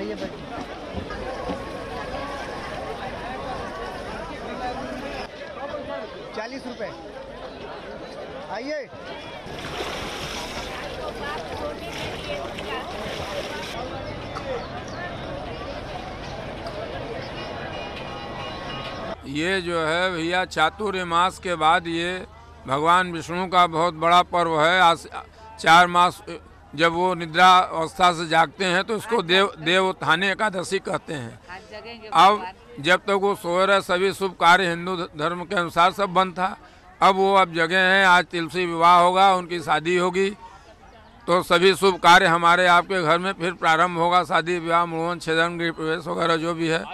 आइए बैठिए। 40 रुपए। आइए। ये जो है भैया चातुर्य मास के बाद ये भगवान विष्णु का बहुत बड़ा पर्व है। आज 4 मास जब वो निद्रा अवस्था से जागते हैं तो इसको देवोत्थान एकादशी कहते हैं। अब जब तक वो सोए रहे सभी शुभ कार्य हिंदू धर्म के अनुसार सब बंद था। अब वो अब जगह हैं। आज तुलसी विवाह होगा, उनकी शादी होगी, तो सभी शुभ कार्य हमारे आपके घर में फिर प्रारंभ होगा। शादी विवाह, मुड़न, छेदन, गृह प्रवेश वगैरह जो भी है।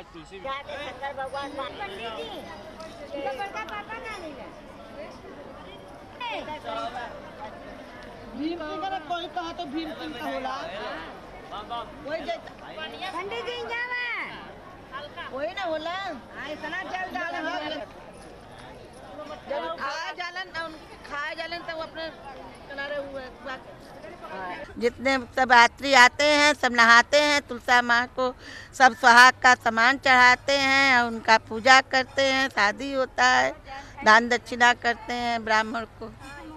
कोई कहा तो भीम सिंह का होला वही ना होला। इतना चल डाल खा जालन तब अपने किनारे हुए। जितने सब यात्री आते हैं सब नहाते हैं, तुलसा माँ को सब सुहाग का सामान चढ़ाते हैं और उनका पूजा करते हैं। शादी होता है, दान दक्षिणा करते हैं ब्राह्मण को।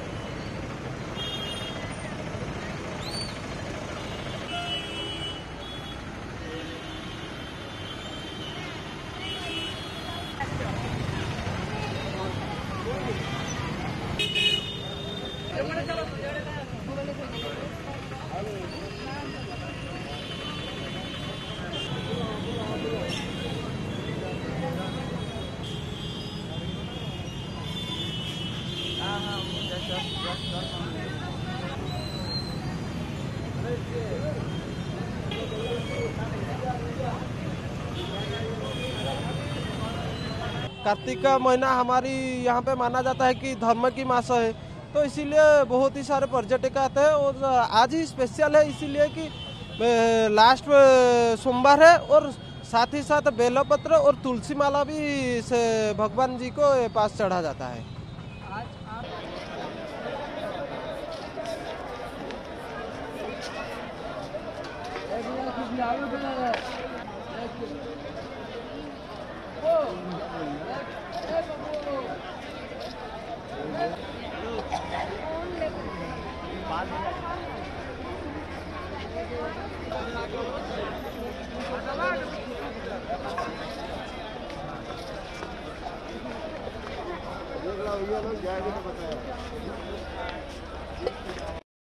कार्तिक का महीना हमारी यहाँ पे माना जाता है कि धर्म की मास है, तो इसीलिए बहुत ही सारे पर्यटक आते हैं। और आज ही स्पेशल है इसीलिए कि लास्ट सोमवार है और साथ ही साथ बेलपत्र और तुलसी माला भी से भगवान जी को पास चढ़ा जाता है।